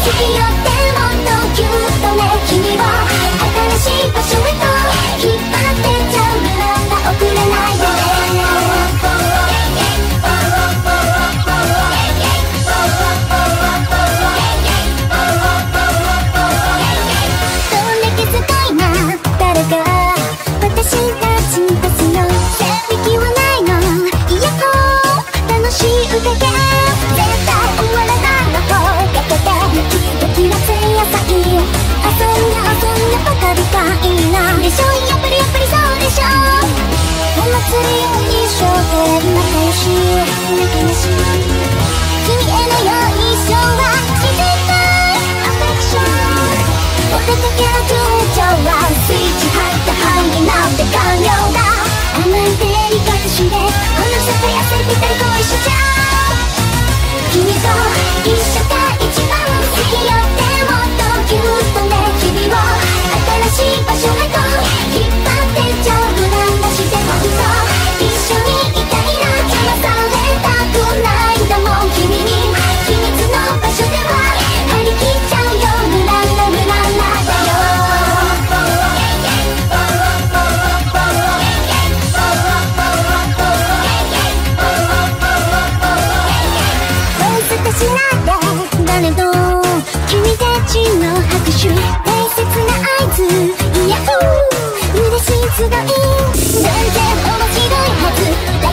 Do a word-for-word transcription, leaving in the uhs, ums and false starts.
き寄ってもっとぎゅっとね君を新しい場所へと引っ張ってちゃうから遅れないでどれ気遣いな誰か私たちパスの線引きはないのいやほ楽しい宴絶対終わらないの方かけてドキドキはつやさい遊んで遊んでばかりがいいなでしょやっぱりやっぱりそうでしょお祭りを一生で仲良し仲良し君へのよいしょは自然なアフェクションお出かけの順調はスイッチ入った範囲なんて完了だ甘いデリカシーでこの世界焦りぴったりと一緒じゃ君と一緒が一番好きよってもっとぎゅっとね君を新しい場所へと引っ張ってちゃうぐらいだしてほんと一緒にいたいな騙されたくないんだもん君に秘密の場所では張り切っちゃうよグランラグランラだよしないで誰と君たちの拍手大切な合図イヤホー嬉しい集い全然面白いはず